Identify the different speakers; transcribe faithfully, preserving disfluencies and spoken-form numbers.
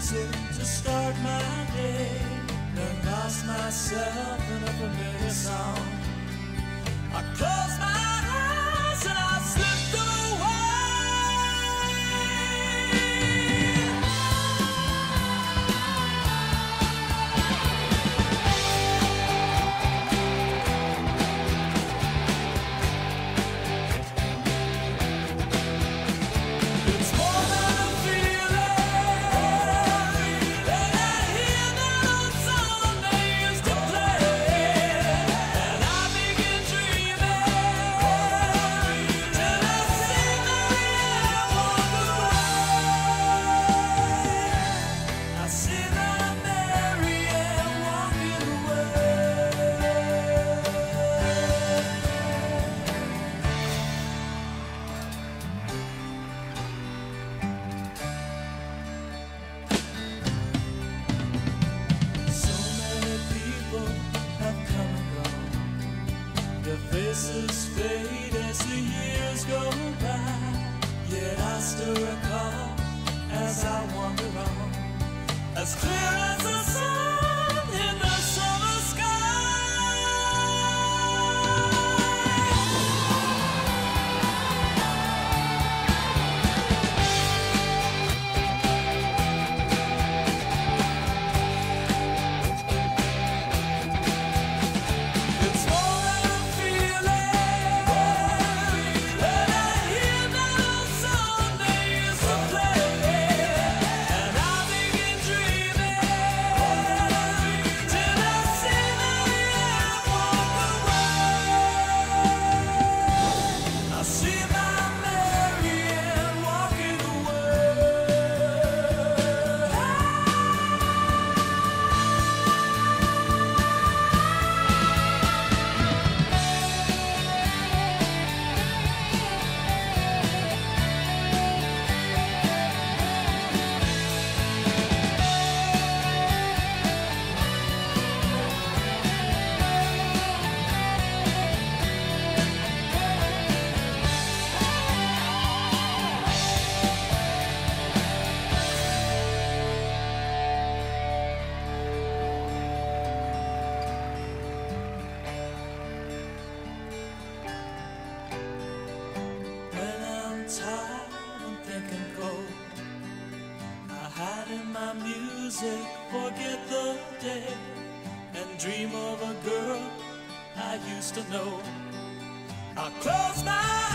Speaker 1: music to start my day, then lost myself in a familiar song. I close my eyes and I slipped away. It's more than a feeling that I hear that old song they used to play, and I begin dreaming till I see Marianne walk away. I see that Marianne walking away. So many people have come and gone. Their faces fade as the years go by. Yet I still recall as I wander on, as clear as the sun in the summer sky. It's more than a feeling that I hear that old song they used to play, and I begin dreaming till I see Marianne walk away. I see my Marianne walking away. When I'm tired and thinking cold, I hide in my music, forget the day, and dream of a girl I used to know. I close my